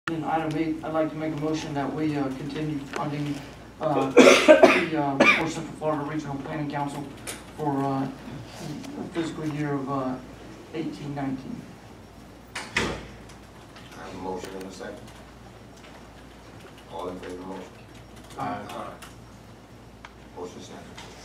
In item 8, I'd like to make a motion that we continue funding the North Central Florida Regional Planning Council for the fiscal year of 18-19. I have a motion and a second. All in favor of the motion? Aye. Motion second.